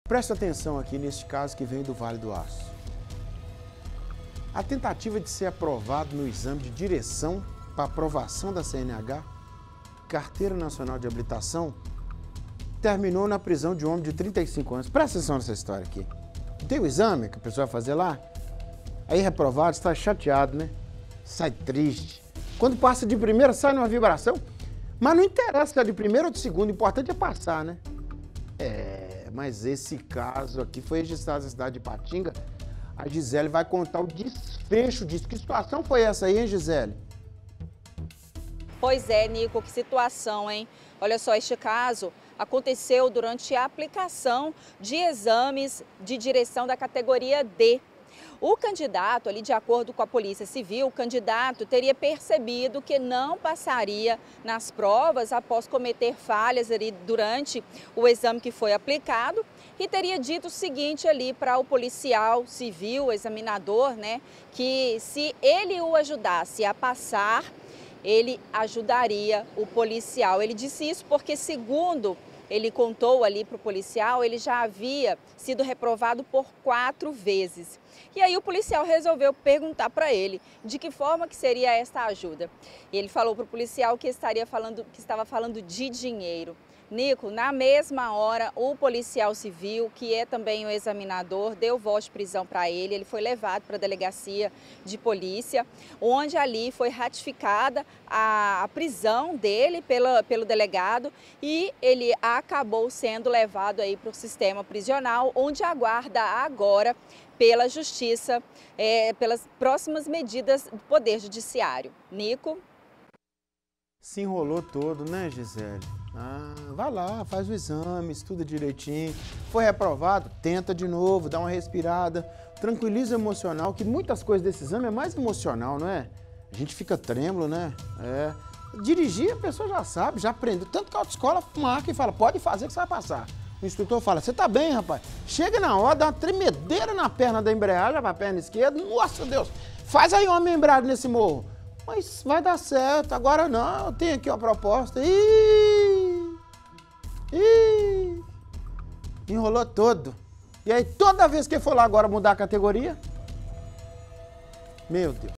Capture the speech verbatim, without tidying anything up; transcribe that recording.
Presta atenção aqui neste caso que vem do Vale do Aço. A tentativa de ser aprovado no exame de direção para aprovação da C N H, Carteira Nacional de Habilitação, terminou na prisão de um homem de trinta e cinco anos. Presta atenção nessa história aqui. Tem o exame que a pessoa vai fazer lá, aí reprovado, está chateado, né? Sai triste. Quando passa de primeira, sai numa vibração. Mas não interessa se é de primeira ou de segunda, o importante é passar, né? É, mas esse caso aqui foi registrado na cidade de Ipatinga. A Gisele vai contar o desfecho disso. Que situação foi essa aí, hein, Gisele? Pois é, Nico, que situação, hein? Olha só, este caso aconteceu durante a aplicação de exames de direção da categoria D. O candidato, ali de acordo com a Polícia Civil, o candidato teria percebido que não passaria nas provas após cometer falhas ali durante o exame que foi aplicado e teria dito o seguinte ali para o policial civil, o examinador, né, que se ele o ajudasse a passar, ele ajudaria o policial. Ele disse isso porque, segundo ele contou ali para o policial, ele já havia sido reprovado por quatro vezes. E aí o policial resolveu perguntar para ele de que forma que seria esta ajuda. E ele falou para o policial que, estaria falando, que estava falando de dinheiro. Nico, na mesma hora, o policial civil, que é também o examinador, deu voz de prisão para ele. Ele foi levado para a delegacia de polícia, onde ali foi ratificada a, a prisão dele pela, pelo delegado e ele acabou sendo levado aí para o sistema prisional, onde aguarda agora pela justiça, é, pelas próximas medidas do Poder Judiciário. Nico? Se enrolou todo, né, Gisele? Ah, vai lá, faz o exame, estuda direitinho. Foi reprovado, tenta de novo, dá uma respirada, tranquiliza o emocional, que muitas coisas desse exame é mais emocional, não é? A gente fica trêmulo, né? É. Dirigir a pessoa já sabe, já aprendeu. Tanto que a autoescola marca e fala, pode fazer que você vai passar. O instrutor fala, você tá bem, rapaz? Chega na hora, dá uma tremedeira na perna da embreagem, para a perna esquerda. Nossa Deus, faz aí uma embreagem nesse morro. Mas vai dar certo, agora não, eu tenho aqui uma proposta. Ih, ih, enrolou todo. E aí toda vez que for lá agora mudar a categoria, meu Deus.